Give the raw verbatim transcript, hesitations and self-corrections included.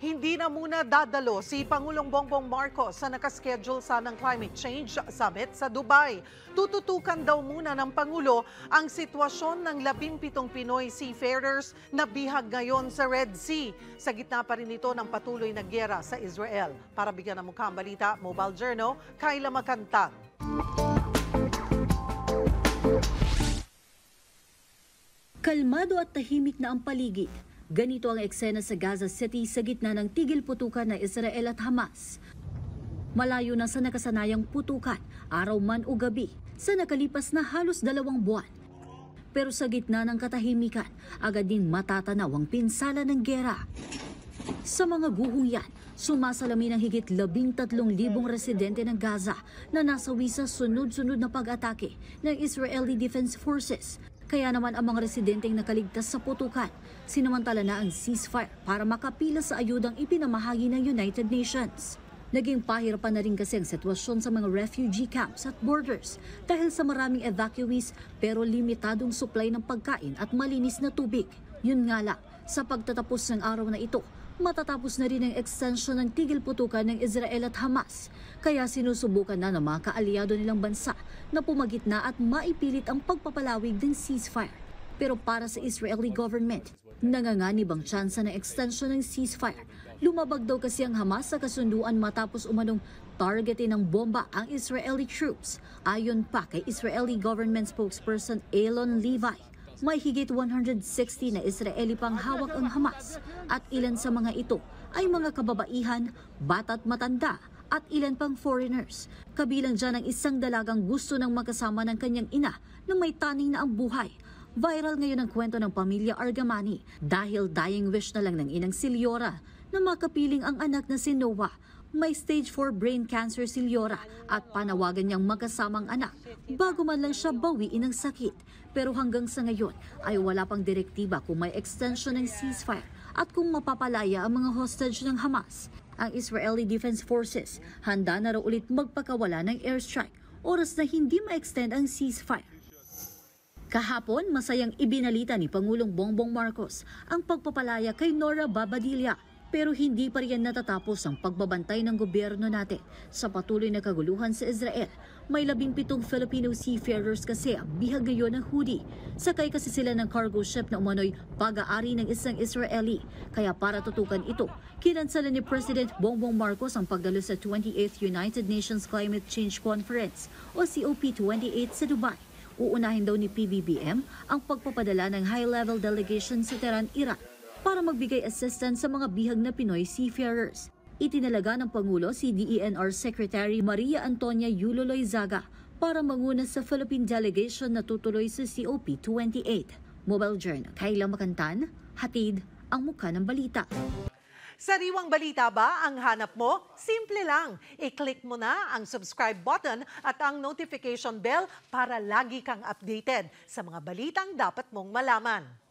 Hindi na muna dadalo si Pangulong Bongbong Marcos sa nakaschedule sanang Climate Change Summit sa Dubai. Tututukan daw muna ng Pangulo ang sitwasyon ng labing pitong Pinoy seafarers na bihag ngayon sa Red Sea. Sa gitna pa rin ito ng patuloy na giyera sa Israel. Para bigyan ng mukha ang balita, Mobile Journal, Kayla Makantang. Kalmado at tahimik na ang paligid. Ganito ang eksena sa Gaza City sa gitna ng tigil putukan ng Israel at Hamas. Malayo na sa nakasanayang putukan, araw man o gabi, sa nakalipas na halos dalawang buwan. Pero sa gitna ng katahimikan, agad din matatanaw ang pinsala ng giyera. Sa mga guhong yan, sumasalamin ang higit labing tatlong libong residente ng Gaza na nasawi sa sunod-sunod na pag-atake ng Israeli Defense Forces. Kaya naman ang mga residenteng nakaligtas sa putukan, sinamantala na ang ceasefire para makapila sa ayudang ipinamahagi ng United Nations. Naging pahirapan na rin kasi ang sitwasyon sa mga refugee camps at borders dahil sa maraming evacuees pero limitadong supply ng pagkain at malinis na tubig. Yun nga lang, sa pagtatapos ng araw na ito, matatapos na rin ang extension ng tigil putukan ng Israel at Hamas. Kaya sinusubukan na ng mga kaalyado nilang bansa na pumagitna at maipilit ang pagpapalawig ng ceasefire. Pero para sa Israeli government, nanganganib ang tsansa ng extension ng ceasefire. Lumabag daw kasi ang Hamas sa kasunduan matapos umanong targetin ng bomba ang Israeli troops. Ayon pa kay Israeli government spokesperson Alon Levi, may higit one hundred sixty na Israeli pang hawak ang Hamas at ilan sa mga ito ay mga kababaihan, bata't matanda at ilan pang foreigners. Kabilang dyan ang isang dalagang gusto ng magkasama ng kanyang ina na may taning na ang buhay. Viral ngayon ang kwento ng pamilya Argamani dahil dying wish na lang ng inang si Leora na makapiling ang anak na si Noah. May stage four brain cancer si Leora at panawagan niyang magkasamang anak bago man lang siya bawiin ng sakit. Pero hanggang sa ngayon ay wala pang direktiba kung may extension ng ceasefire at kung mapapalaya ang mga hostage ng Hamas. Ang Israeli Defense Forces handa na raw ulit magpakawala ng airstrike oras na hindi ma-extend ang ceasefire. Kahapon, masayang ibinalita ni Pangulong Bongbong Marcos ang pagpapalaya kay Nora Babadilla. Pero hindi pa rin natatapos ang pagbabantay ng gobyerno natin sa patuloy na kaguluhan sa Israel. May labing pitong Filipino seafarers kasi ang bihag ngayon ng Houthi. Sakay kasi sila ng cargo ship na umano'y pag-aari ng isang Israeli. Kaya para tutukan ito, kinansala ni President Bongbong Marcos ang pagdalo sa twenty-eighth United Nations Climate Change Conference o C O P twenty-eight sa Dubai. Uunahin daw ni P B B M ang pagpapadala ng high-level delegation sa Tehran, Iran para magbigay assistance sa mga bihag na Pinoy seafarers. Itinalaga ng Pangulo si D E N R Secretary Maria Antonia Yulo Loizaga para manguna sa Philippine delegation na tutuloy sa C O P twenty-eight. Mobile Journal, Kayla Makantan, hatid ang mukha ng balita. Sariwang balita ba ang hanap mo? Simple lang. I-click mo na ang subscribe button at ang notification bell para lagi kang updated sa mga balitang dapat mong malaman.